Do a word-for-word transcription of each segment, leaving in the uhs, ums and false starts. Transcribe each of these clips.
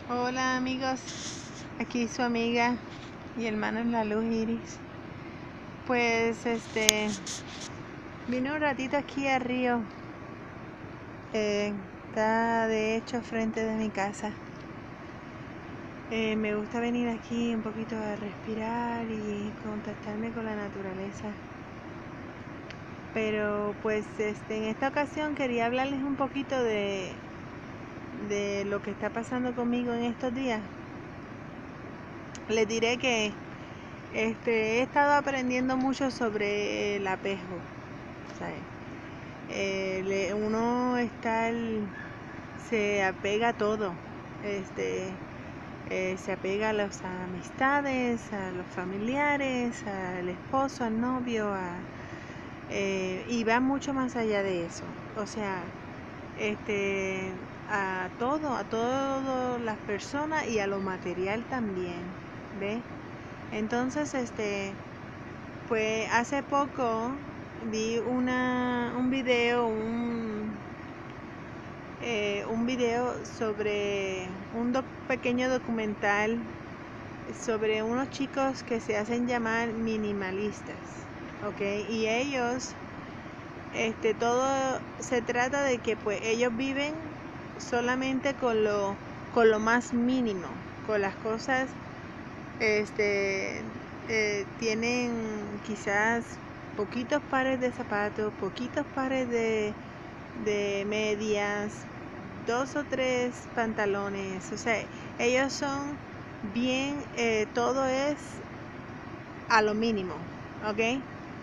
Hola amigos, aquí su amiga y hermano en la luz Iris. Pues este, vine un ratito aquí a Río. Eh, está de hecho frente de mi casa. Eh, me gusta venir aquí un poquito a respirar y contactarme con la naturaleza. Pero pues este, en esta ocasión quería hablarles un poquito de, de lo que está pasando conmigo en estos días. Les diré que Este, he estado aprendiendo mucho sobre el apego, ¿sabes? Eh, le- uno está, el- se apega a todo, este, eh, se apega a las amistades, a los familiares, al esposo, al novio, a, eh, y va mucho más allá de eso, o sea, este, a todo, a todas las personas y a lo material también, ¿ves? Entonces, este, Pues hace poco vi una, un video, un, eh, un video sobre un doc- pequeño documental sobre unos chicos que se hacen llamar minimalistas, ¿ok? Y ellos, este, todo se trata de que pues ellos viven solamente con lo, con lo más mínimo, con las cosas, este, eh, tienen quizás poquitos pares de zapatos, poquitos pares de, de medias, dos o tres pantalones. O sea, ellos son bien, eh, todo es a lo mínimo, ¿ok?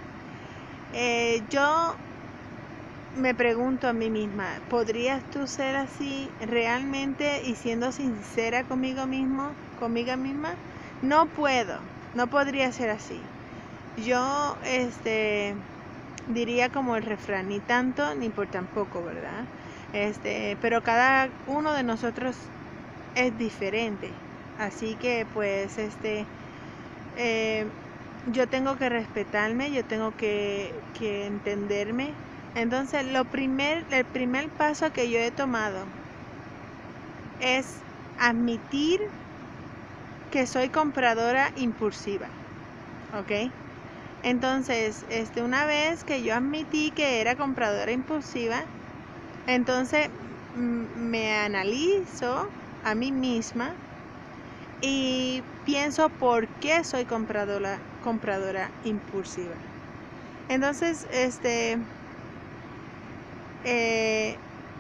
Eh, yo me pregunto a mí misma, ¿podrías tú ser así realmente y siendo sincera conmigo mismo, conmigo misma? No puedo, no podría ser así. Yo, este, diría como el refrán, ni tanto ni por tan poco, ¿verdad? Este, pero cada uno de nosotros es diferente. Así que, pues, este, eh, yo tengo que respetarme, yo tengo que, que entenderme. Entonces, lo primer, el primer paso que yo he tomado es admitir que soy compradora impulsiva, ¿ok? Entonces, este, una vez que yo admití que era compradora impulsiva, entonces mm, me analizo a mí misma y pienso por qué soy compradora, compradora impulsiva. Entonces, este, eh,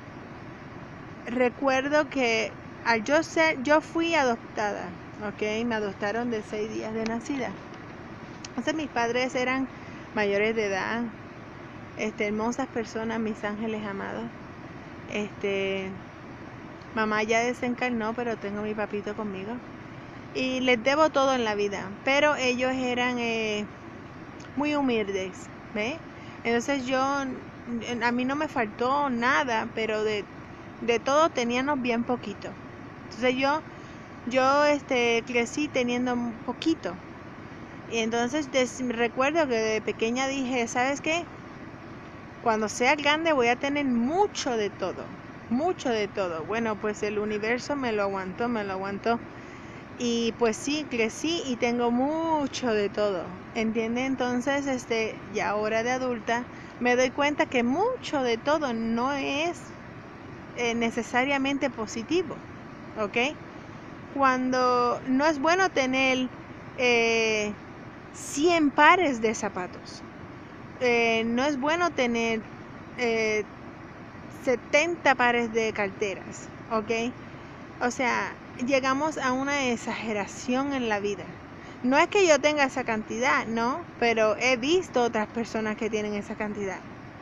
recuerdo que al yo ser, yo fui adoptada, ¿ok? Me adoptaron de seis días de nacida. Entonces mis padres eran mayores de edad, este, hermosas personas, mis ángeles amados. Este, mamá ya desencarnó, pero tengo a mi papito conmigo. Y les debo todo en la vida, pero ellos eran eh, muy humildes, ¿ve? Entonces yo, a mí no me faltó nada, pero de, de todo teníamos bien poquito. Entonces yo, yo este, crecí teniendo un poquito. Y entonces des, recuerdo que de pequeña dije, ¿sabes qué? Cuando sea grande voy a tener mucho de todo, mucho de todo. Bueno, pues el universo me lo aguantó, me lo aguantó. Y pues sí, crecí y tengo mucho de todo, ¿entiendes? Entonces, este, ya ahora de adulta, me doy cuenta que mucho de todo no es eh, necesariamente positivo, ¿ok? Cuando no es bueno tener eh, cien pares de zapatos, eh, no es bueno tener eh, setenta pares de carteras, ¿ok? O sea, llegamos a una exageración en la vida. No es que yo tenga esa cantidad, no, pero he visto otras personas que tienen esa cantidad.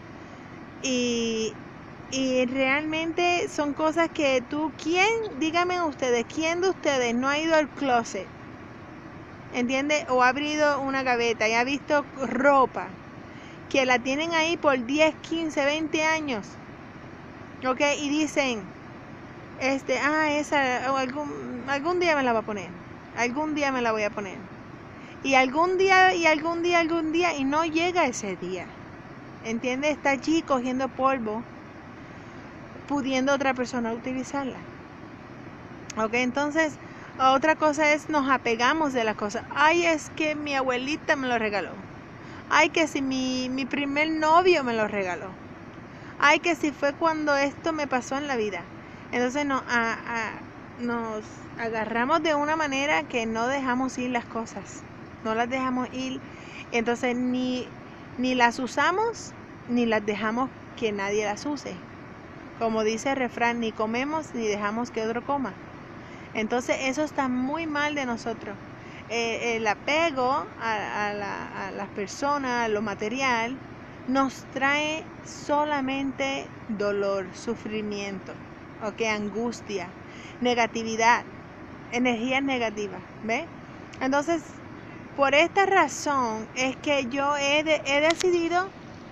Y, y realmente son cosas que tú, ¿quién? Díganme ustedes, ¿quién de ustedes no ha ido al closet? ¿Entiende? O ha abrido una gaveta y ha visto ropa que la tienen ahí por diez, quince, veinte años. ¿Ok? Y dicen, este, ah, esa, algún, algún día me la va a poner. Algún día me la voy a poner. Y algún día, y algún día, algún día, y no llega ese día. ¿Entiendes? Está allí cogiendo polvo, pudiendo otra persona utilizarla. Ok, entonces otra cosa es nos apegamos de las cosas. Ay, es que mi abuelita me lo regaló. Ay, que si mi, mi primer novio me lo regaló. Ay, que si fue cuando esto me pasó en la vida. Entonces no, a, a, nos agarramos de una manera que no dejamos ir las cosas. No las dejamos ir. Entonces ni, ni las usamos, ni las dejamos que nadie las use. Como dice el refrán, ni comemos ni dejamos que otro coma. Entonces eso está muy mal de nosotros. Eh, el apego a, a, la, a las personas, a lo material, nos trae solamente dolor, sufrimiento, ¿ok? Angustia, negatividad, energías negativas, ¿ves? Entonces, por esta razón es que yo he, de, he decidido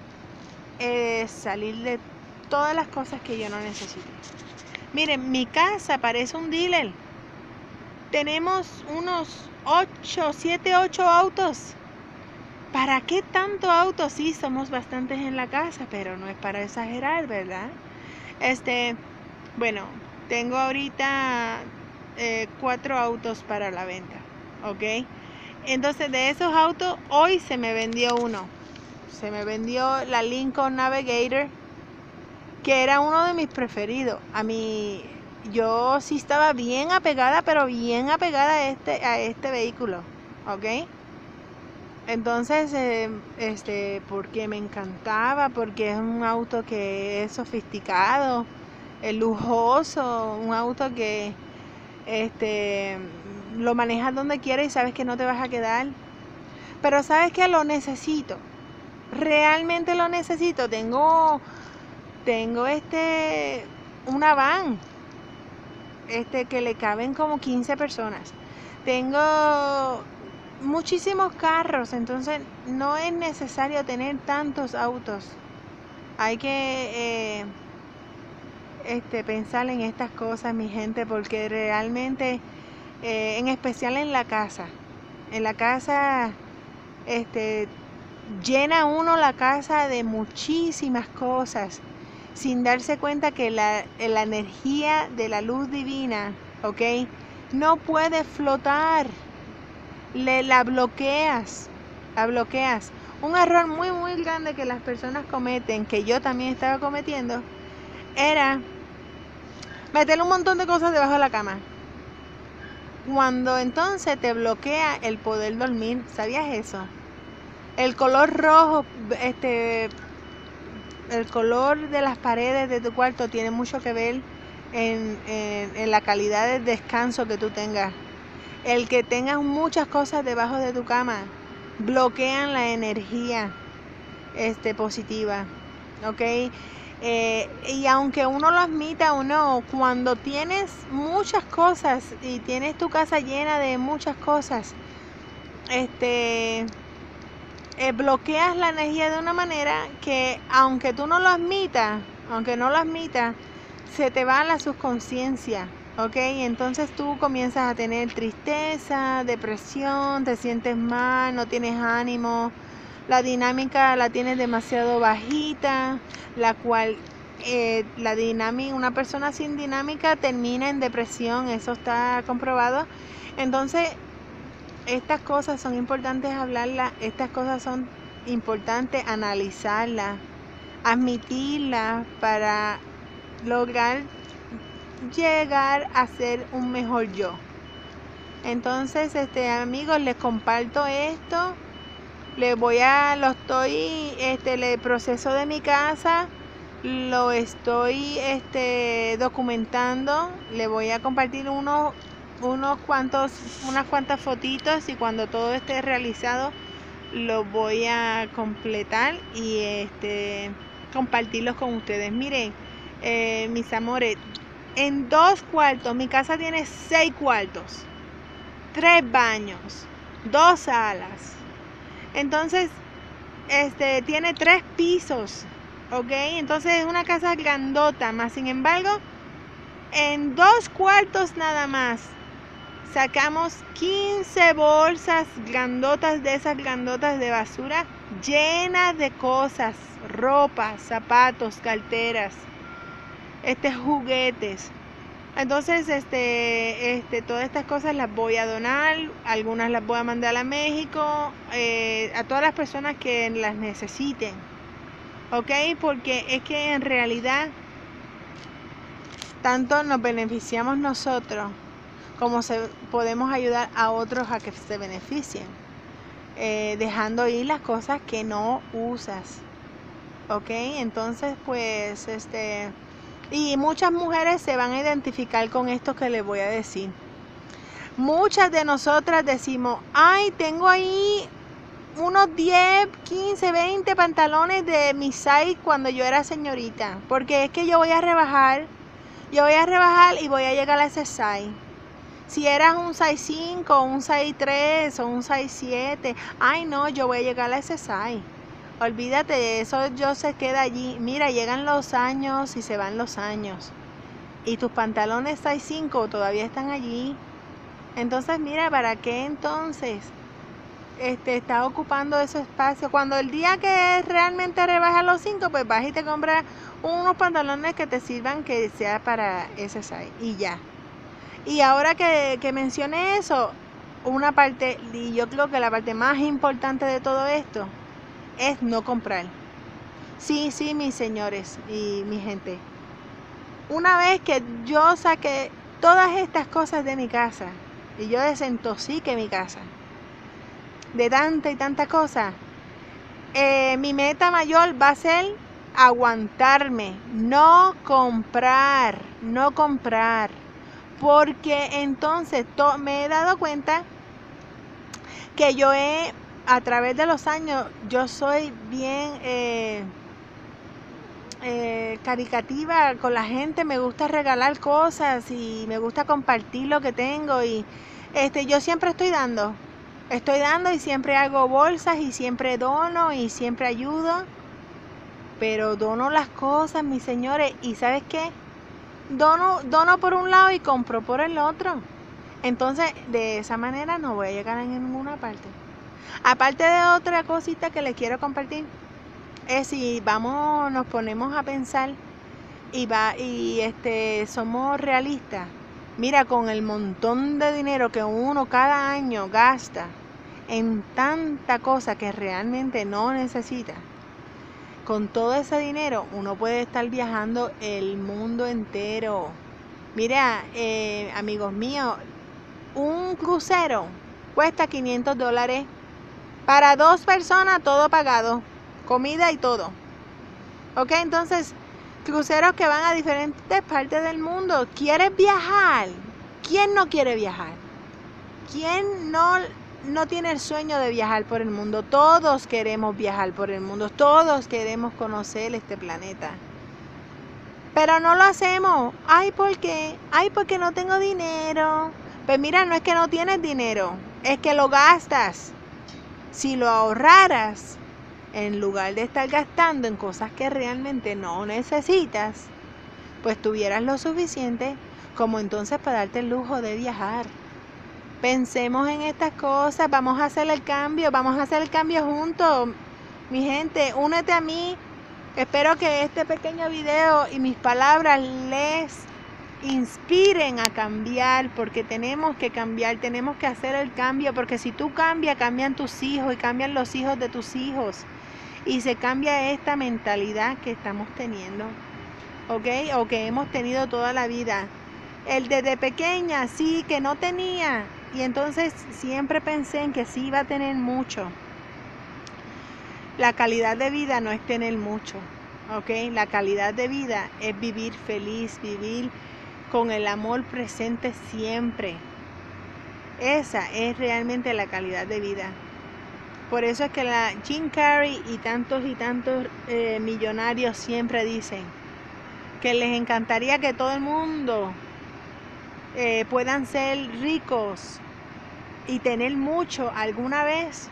eh, salir de todas las cosas que yo no necesito. Miren, mi casa parece un dealer. Tenemos unos ocho, siete, ocho autos. ¿Para qué tanto auto? Sí, somos bastantes en la casa, pero no es para exagerar, ¿verdad? Este, bueno, tengo ahorita eh, cuatro autos para la venta, ¿ok? Entonces de esos autos, hoy se me vendió uno. Se me vendió la Lincoln Navigator, que era uno de mis preferidos. A mí, yo sí estaba bien apegada, pero bien apegada a este, a este vehículo, ¿ok? Entonces, eh, este, porque me encantaba, porque es un auto que es sofisticado, es lujoso, un auto que, este, lo manejas donde quieras y sabes que no te vas a quedar. Pero sabes que lo necesito, realmente lo necesito. Tengo, tengo este, una van, este, que le caben como quince personas. Tengo muchísimos carros, entonces no es necesario tener tantos autos. Hay que eh, este, pensar en estas cosas, mi gente, porque realmente, eh, en especial en la casa, en la casa, este, llena uno la casa de muchísimas cosas, sin darse cuenta que la, la energía de la luz divina, ¿ok? No puede flotar. Le, la bloqueas, la bloqueas. Un error muy muy grande que las personas cometen, que yo también estaba cometiendo, era meter un montón de cosas debajo de la cama. Cuando entonces te bloquea el poder dormir, ¿sabías eso? El color rojo, este, el color de las paredes de tu cuarto tiene mucho que ver en, en, en la calidad del descanso que tú tengas. El que tengas muchas cosas debajo de tu cama bloquean la energía este, positiva, ¿ok? Eh, y aunque uno lo admita o no, cuando tienes muchas cosas y tienes tu casa llena de muchas cosas, este, eh, bloqueas la energía de una manera que aunque tú no lo admitas, aunque no lo admitas, se te va a la subconsciencia. ¿Ok? Entonces tú comienzas a tener tristeza, depresión, te sientes mal, no tienes ánimo, la dinámica la tienes demasiado bajita, la cual eh, la dinámica, una persona sin dinámica termina en depresión, eso está comprobado. Entonces, estas cosas son importantes hablarlas, estas cosas son importantes analizarlas, admitirlas para lograr llegar a ser un mejor yo. Entonces, este, amigos, les comparto esto. Les voy a, lo estoy, este, el proceso de mi casa lo estoy, este, documentando. Le voy a compartir unos, unos cuantos, unas cuantas fotitos y cuando todo esté realizado lo voy a completar y, este, compartirlos con ustedes. Miren, eh, mis amores. En dos cuartos, mi casa tiene seis cuartos, tres baños, dos salas. Entonces, este, tiene tres pisos, ¿ok? Entonces es una casa grandota, más sin embargo, en dos cuartos nada más, sacamos quince bolsas grandotas de esas grandotas de basura, llenas de cosas, ropa, zapatos, carteras, este, juguetes. Entonces, este, este, todas estas cosas las voy a donar, algunas las voy a mandar a México, eh, a todas las personas que las necesiten, ¿ok? Porque es que en realidad tanto nos beneficiamos nosotros como se, podemos ayudar a otros a que se beneficien, eh, dejando ir las cosas que no usas, ¿ok? Entonces, pues, este... y muchas mujeres se van a identificar con esto que les voy a decir. Muchas de nosotras decimos, ay, tengo ahí unos diez, quince, veinte pantalones de mi size cuando yo era señorita. Porque es que yo voy a rebajar, yo voy a rebajar y voy a llegar a ese size. Si eras un size cinco, un size tres o un size siete, ay no, yo voy a llegar a ese size. Olvídate de eso, yo se queda allí. Mira, llegan los años y se van los años. Y tus pantalones size cinco todavía están allí. Entonces, mira, ¿para qué entonces este, estás ocupando ese espacio? Cuando el día que realmente rebajas los cinco, pues vas y te compras unos pantalones que te sirvan, que sea para ese size. Y ya. Y ahora que, que mencioné eso, una parte, y yo creo que la parte más importante de todo esto, es no comprar. Sí, sí, mis señores y mi gente. Una vez que yo saqué todas estas cosas de mi casa y yo desintoxique mi casa de tanta y tanta cosa, eh, mi meta mayor va a ser aguantarme, no comprar, no comprar. Porque entonces to- me he dado cuenta que yo he, a través de los años, yo soy bien eh, eh, caricativa con la gente, me gusta regalar cosas y me gusta compartir lo que tengo y este, yo siempre estoy dando, estoy dando y siempre hago bolsas y siempre dono y siempre ayudo, pero dono las cosas, mis señores, y ¿sabes qué? Dono, dono por un lado y compro por el otro. Entonces, de esa manera no voy a llegar a ninguna parte. Aparte de otra cosita que les quiero compartir, es si vamos, nos ponemos a pensar y va y este somos realistas. Mira, con el montón de dinero que uno cada año gasta en tanta cosa que realmente no necesita, con todo ese dinero uno puede estar viajando el mundo entero. Mira, eh, amigos míos, un crucero cuesta quinientos dólares para dos personas, todo pagado, comida y todo. Ok, entonces, cruceros que van a diferentes partes del mundo. ¿Quieres viajar? ¿Quién no quiere viajar? ¿Quién no, no tiene el sueño de viajar por el mundo? Todos queremos viajar por el mundo, todos queremos conocer este planeta. Pero no lo hacemos. Ay, ¿por qué? Ay, porque no tengo dinero. Pues mira, no es que no tienes dinero, es que lo gastas. Si lo ahorraras, en lugar de estar gastando en cosas que realmente no necesitas, pues tuvieras lo suficiente como entonces para darte el lujo de viajar. Pensemos en estas cosas, vamos a hacer el cambio, vamos a hacer el cambio juntos. Mi gente, únete a mí. Espero que este pequeño video y mis palabras les inspiren a cambiar, porque tenemos que cambiar, tenemos que hacer el cambio, porque si tú cambias, cambian tus hijos y cambian los hijos de tus hijos y se cambia esta mentalidad que estamos teniendo, ¿ok? O que hemos tenido toda la vida. El desde pequeña, sí, que no tenía y entonces siempre pensé en que sí iba a tener mucho. La calidad de vida no es tener mucho, ¿ok? La calidad de vida es vivir feliz, vivir con el amor presente siempre. Esa es realmente la calidad de vida. Por eso es que la Jim Carrey y tantos y tantos eh, millonarios siempre dicen que les encantaría que todo el mundo eh, puedan ser ricos y tener mucho alguna vez,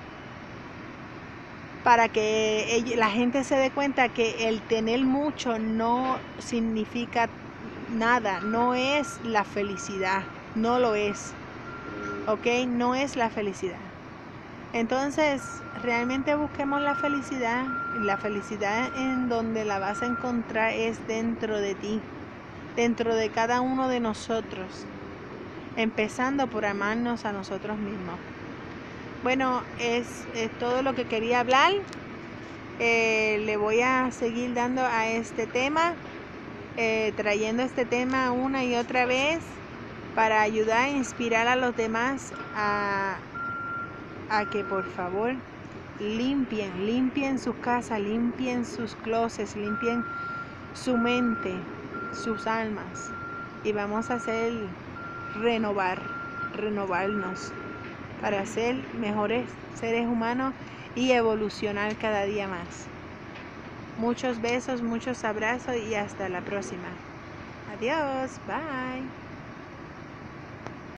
para que la gente se dé cuenta que el tener mucho no significa nada, no es la felicidad, no lo es, ¿ok? No es la felicidad. Entonces, realmente busquemos la felicidad. La felicidad en donde la vas a encontrar es dentro de ti. dentro de cada uno de nosotros, empezando por amarnos a nosotros mismos. Bueno, es, es todo lo que quería hablar. Eh, le voy a seguir dando a este tema, eh, trayendo este tema una y otra vez para ayudar e inspirar a los demás a, a que por favor limpien, limpien sus casas, limpien sus closets, limpien su mente, sus almas, y vamos a hacer renovar, renovarnos para ser mejores seres humanos y evolucionar cada día más. Muchos besos, muchos abrazos y hasta la próxima. Adiós, bye.